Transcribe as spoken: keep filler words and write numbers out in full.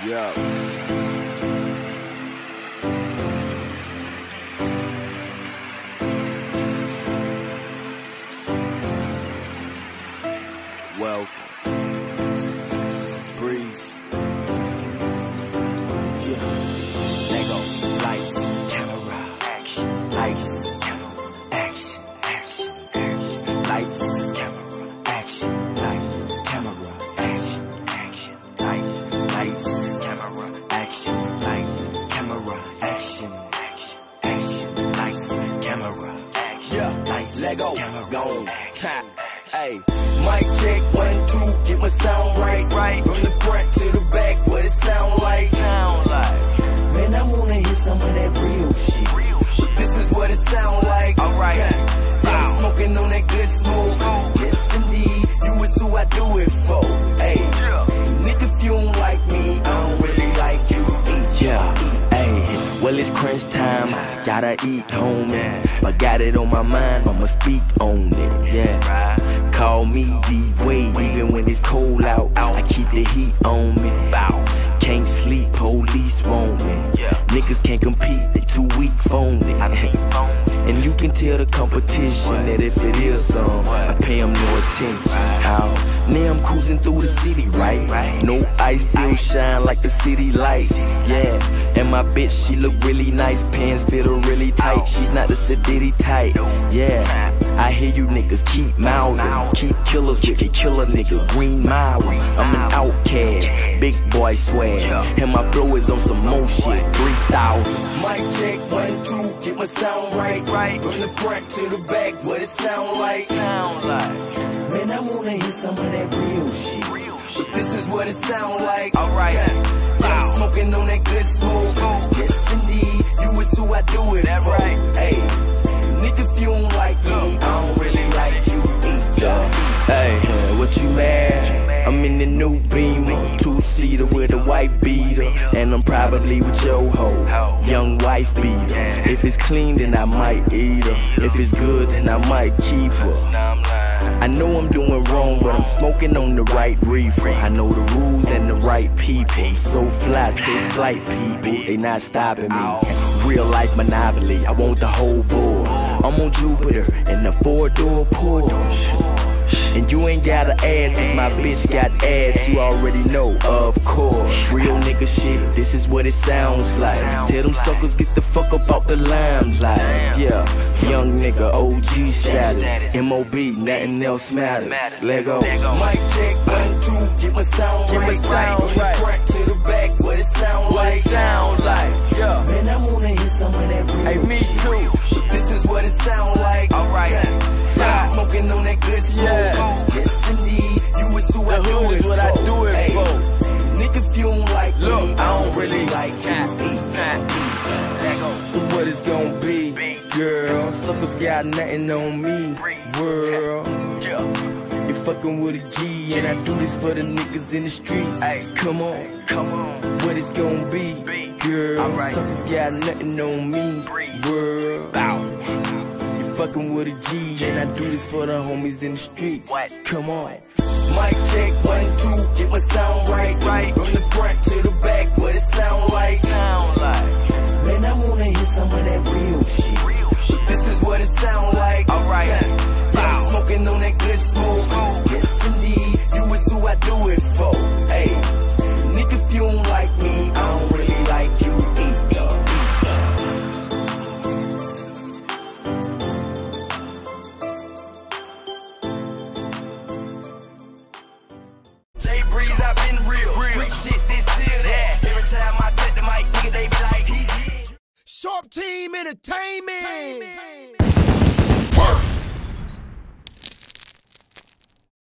Yeah. Welcome. Breeze. Yeah. There go. Lights, camera, action, lights, action, action, action, lights, camera, action, lights, camera, action, action, lights, lights, camera, action, lights, camera, action, action, action, lights, camera, action, yeah, lights, let go, go, hey, mic check, one, two, get my sound right, right, from the front to the back, what it sound like, sound like, man, I wanna hear some of that real shit, real shit. This is what it sound like, alright, yeah. I'm smoking on that good smoke, oh. Yes indeed, you is who I do it for, hey, yeah. Nigga, if you don't like me, I don't really like you, yeah, hey, well it's crunch time, I gotta eat, homie, but got it on my mind, I'ma speak on it, yeah. Call me D-Wade, even when it's cold out, I keep the heat on me. Can't sleep, police want me. Niggas can't compete, they too weak phony. And you can tell the competition that if it is some, I pay them no attention. How? Now I'm cruising through the city, right? No ice, still shine like the city lights. Yeah, and my bitch, she look really nice. Pants fit her really tight. She's not the sedity type. Yeah, I hear you niggas keep mouthing. Keep killers with a killer nigga. Green Mile. I'm an outcast, big boy swag. And my flow is on some more shit. three thousand. Mic check, one, two, get my sound right. Right, from the front to the back, what it sound like, sound like, man, I wanna hear some of that real shit, real shit. But this is what it sound like, alright, yeah. I'm smoking on that good smoke, oh. Yes indeed, you is who I do it, that right, hey, nigga, if you don't like me, I don't really like you, yeah. Hey, what you mad? I'm in the new Beamer, two-seater with a white beater, and I'm probably with your hoe, young wife beater. If it's clean, then I might eat her. If it's good, then I might keep her. I know I'm doing wrong, but I'm smoking on the right reefer. I know the rules and the right people. I'm so fly, take flight, people. They not stopping me. Real life monopoly, I want the whole board. I'm on Jupiter in the four-door Porsche. And you ain't gotta ask if my bitch got ass, you already know, of course. Real nigga shit, this is what it sounds like. Tell them suckers get the fuck up off the limelight. Yeah, young nigga, O G status. M O B, nothing else matters. Let go. Mic check, one, two, get my sound right. Get my sound right. From the front to the back, what it sound like. What it sound like, yeah. Man, I wanna hear some of that real Hey, me shit. Too. But this is what it sound like. Alright, yeah. I'm smoking on that good smoke. Yeah. Yes indeed, you is who I do it what I do it hey. For. Nigga, if you don't like Look, me, I don't really like you. So what it's gonna be, girl? Suckers got nothing on me, world. You fucking with a G, and I do this for the niggas in the street. Come on, come on. What it's gonna be, girl? Suckers got nothing on me, world. Fucking with a G, and I do this for the homies in the streets. What? Come on. Mic check, one, two, get my sound right. Right. From the front to the back, what it sound like. Sound like. Man, I wanna hear some of that real shit. Real shit. But this is what it sound like. Alright. Yeah. Yeah, I'm smoking on that good smoke. Oh. Yes indeed, you is who I do it for. Hey, nigga, if you don't like me, I don't really like you either. Sharp Team Entertainment.